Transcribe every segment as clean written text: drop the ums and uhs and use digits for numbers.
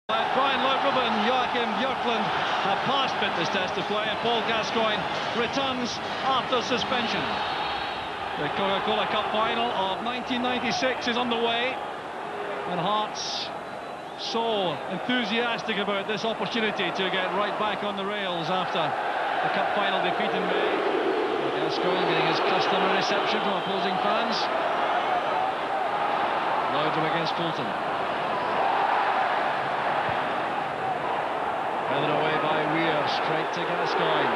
Brian Laudrup and Joachim Björklund have passed fitness test to play, and Paul Gascoigne returns after suspension. The Coca-Cola Cup final of 1996 is underway, and Hearts so enthusiastic about this opportunity to get right back on the rails after the Cup final defeat in May. Gascoigne getting his customary reception from opposing fans. Laudrup against Fulton. Headed away by Weir, straight to Gascoigne.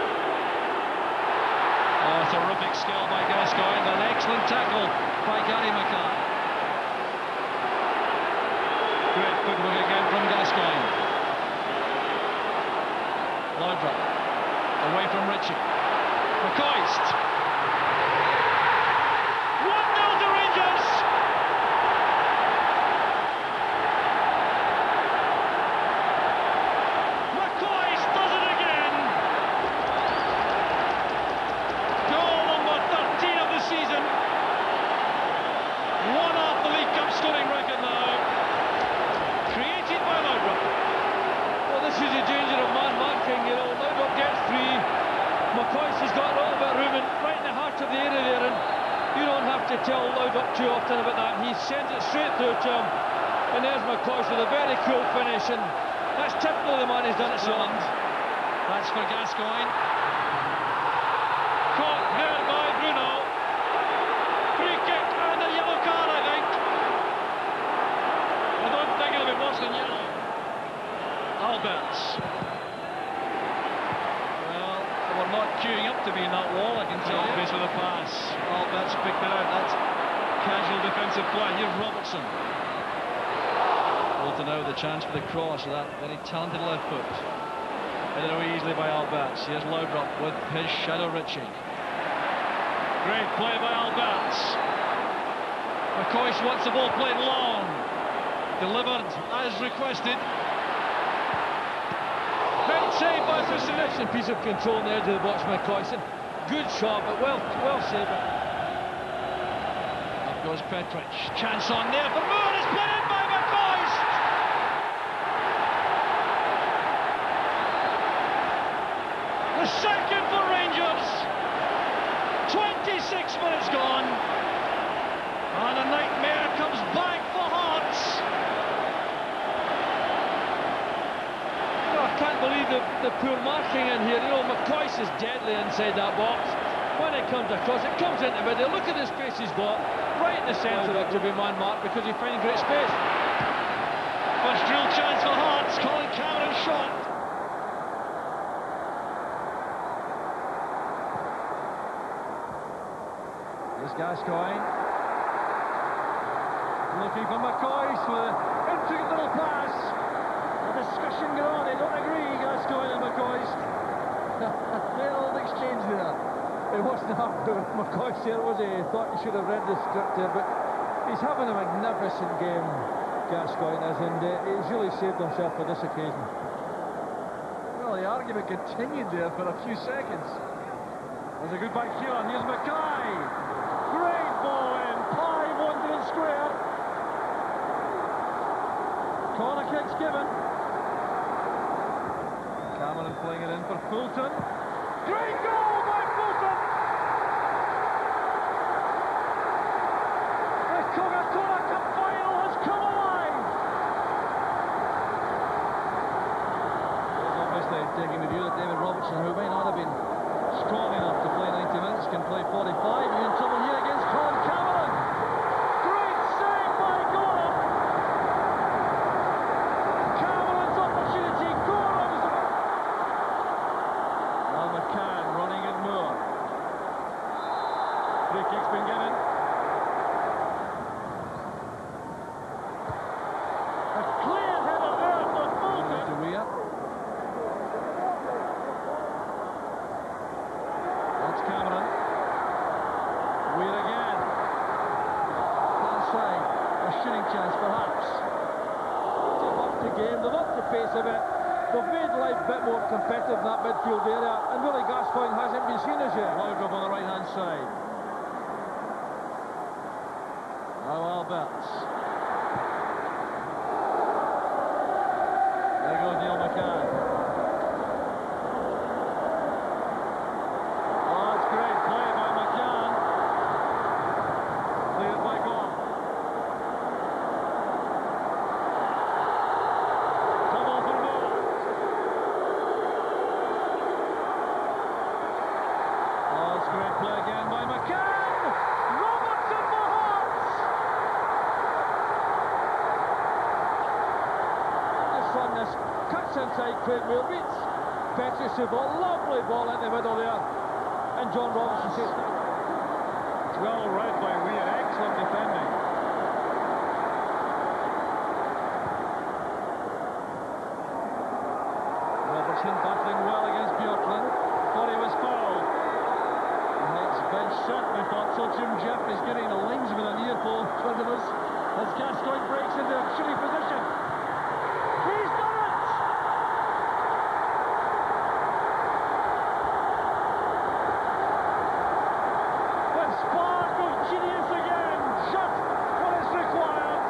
Oh, terrific skill by Gascoigne, an excellent tackle by Gary McCoist. Great footwork again from Gascoigne. Laudrup, away from Ritchie. McCoist. 1-0 to Rangers! Scoring record now, created by Laudrup. Well, this is the danger of man marking, you know. Laudrup gets three, McCoist has got a little bit of room right in the heart of the area there, and you don't have to tell Laudrup too often about that. He sends it straight through to him, and there's McCoist with a very cool finish, and that's typical of the man who's done it so long. That's for Gascoigne. Caught there by Bruno. Free kick and a yellow card, I think. I don't think it'll be worse than yellow. Alberts. Well, we're not queuing up to be in that wall, I can tell you. With a pass. Alberts picked it out. That's casual defensive play. Here's Robertson. Fulton now with the chance for the cross with that very talented left foot. Headed away easily by Alberts. Here's Laudrup with his shadow Ritchie. Great play by Alberts. McCoist wants the ball played long. Delivered as requested. Great save by a selection piece of control on the edge of the box by McCoist. Good shot, but well saved. Up goes Petrich. Chance on there for Moore. It's put in by McCoist. The second for Rangers. 26 minutes gone. And a nightmare comes back for Hearts. I can't believe the poor marking in here. You know, McCoist is deadly inside that box. When it comes across, it comes into the middle. Look at the space he's got. Right in the centre of it to be man marked because he's finding great space. First real chance for Hearts. Colin Cameron shot. Here's Gascoigne. Looking for McCoist with an intricate little pass. A discussion going on. They don't agree, Gascoigne and McCoist. Their old exchange there. It wasn't after McCoist here, was he? He thought he should have read the script there, but he's having a magnificent game, Gascoigne is, and he's really saved himself for this occasion. Well, the argument continued there for a few seconds. There's a good back heel, and here's Mackay. Great ball in, Pye wandering square. Corner kick's given. Cameron playing it in for Fulton. Great goal by Fulton! The Coca-Cola Cup final has come alive! There's obviously taking the view that David Robertson, who may not have been strong enough to play 90 minutes, can play 45. He's in trouble here against Colin Cameron. Great save by Gorham. Cameron's opportunity. Gorham's. Now McCann running at Moore. Free kick's been given. A clear header there for Fulton. To Weir. That's Cameron. Weir again. Inside. A shooting chance for Hearts. They've upped the game, they've upped the pace a bit. They've made life a bit more competitive in that midfield area, and really Gascoigne hasn't been seen as yet. Laudrup on the right hand side. Now Alberts. cuts inside, Craig Weir beats Petri's ball, lovely ball in the middle there, and John Robertson says well read by Weir, excellent defending. Robertson battling well against Bjorklund, thought he was fouled. And that's bench certainly thought so. Jim Jeff is getting a linesman an earful in front of us as Gascoigne breaks into a shooting position. He's done it! The spark of genius again, just what is required.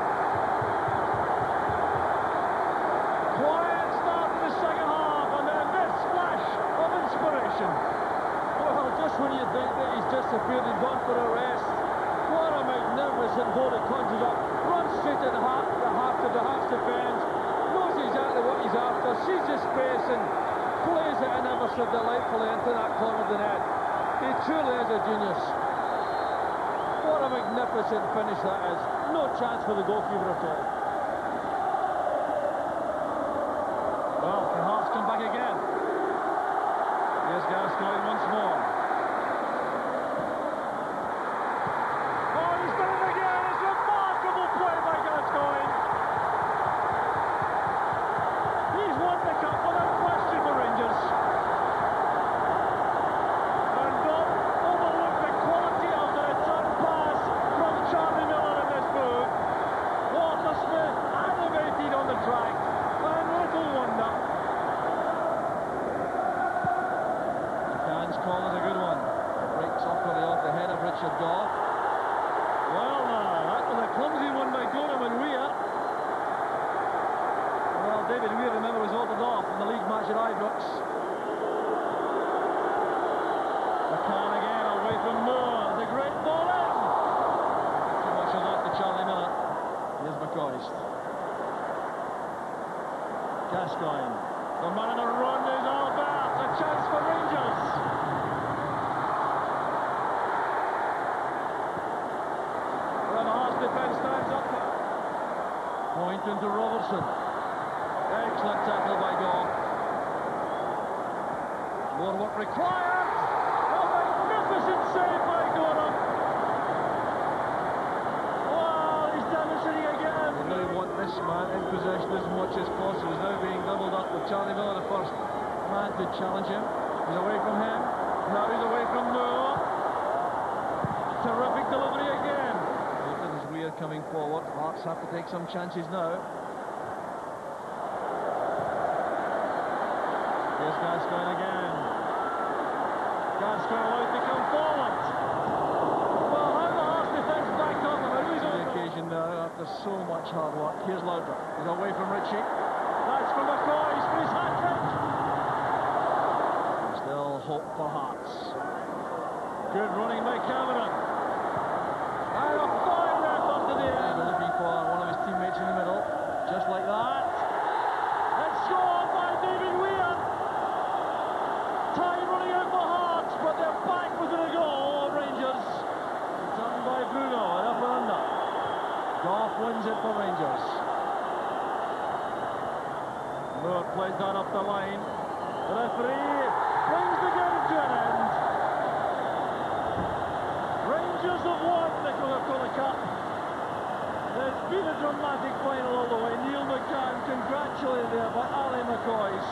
Quiet start to the second half, and then this flash of inspiration. Well, just when you think that he's disappeared and gone for a rest, what a magnificent goal it conjures up. Runs straight to the half to the half defence, knows exactly what he's after, sees his space and plays it in ever so delightfully into that corner of the net. He truly is a genius. What a magnificent finish that is. No chance for the goalkeeper at all. Well, can Hearts come back again? Here's Gascoigne once more. Oh, he's done it again! It's a remarkable play by Gascoigne. He's won the cup without question for Rangers. And don't overlook the quality of the return pass from Charlie Miller in this move. Walter Smith animated on the track, and little wonder. McCann's call is a good one. Breaks awkwardly off the head of Richard Goff. Well, that was a clumsy one by Gorham and Weir. Well, David Weir, remember, was ordered off in the league match at Ibrox. McCann again, away from Moore. It's a great ball in. Too much of that to Charlie Miller. Here's McCoist. Gascoigne. The man on the run is Albert. A chance for Rangers. Well, the Hearts defence stands up. Point into Robertson. Excellent tackle by Goff. More work required. A magnificent save by Gorham. Wow, he's demonstrating again. They really want this man in possession as much as possible. He's now being doubled up with Charlie Miller, the first man to challenge him. He's away from him. Now he's away from Moore. Terrific delivery again. This is Weir coming forward. Hearts have to take some chances now. Here's Gascoigne again. Gascoigne allowed to come forward. Well, how the Hearts defence back up on the occasion now after so much hard work. Here's Laudrup. He's away from Ritchie. That's from McCoist for his hat-trick. Still hope for Hearts. Good running by Cameron. And a fine effort to the end. Looking for one of his teammates in the middle. Just like that. And scored by Davie Weir. Time running out for Hearts, but they're back within a goal, Rangers. Done by Bruno, and up and under. Goff wins it for Rangers. Moore plays that up the line. The referee brings the game to an end. Rangers have won the Coca-Cola Cup. It's been a dramatic final all the way. Neil McCann congratulated there by Ali McCoist.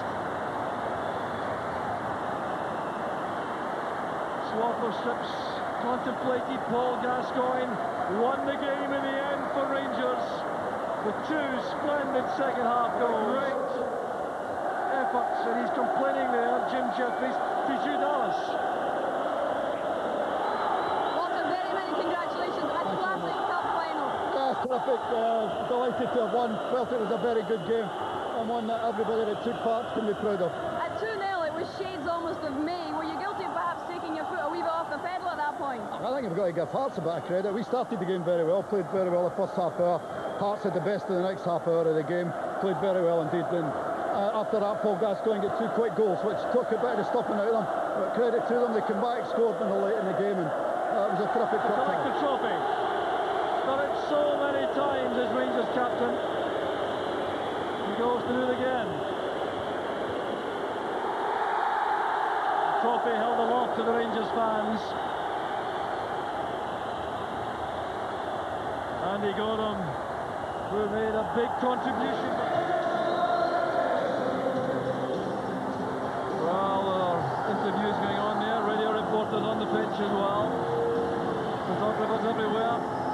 Swarther strips contemplated Paul Gascoigne. Won the game in the end for Rangers with two splendid second half goals. Great efforts, and he's complaining there, Jim Jeffries, to Jude Ellis. Walter, very many congratulations on a classic cup final. Yeah, terrific. Delighted to have won. Felt it was a very good game and one that everybody that took part can be proud of. At 2-0, it was shades almost of May. Were you guilty of perhaps taking your foot a wee bit off the pedal at that point? I think we've got to give Hearts a bit of credit. We started the game very well, played very well the first half hour. Hearts had the best of the next half hour of the game, played very well indeed. And after that, Paul Gascoigne got two quick goals, which took a bit of the stopping out of them. But credit to them, they came back, scored in the late in the game, and it was a terrific cup. Collect the trophy. Done it so many times as Rangers captain. He goes to do it again. trophy held aloft to the Rangers fans. Andy Gorham, who made a big contribution. Well, there are interviews going on there, radio reporters on the pitch as well. Photographers everywhere.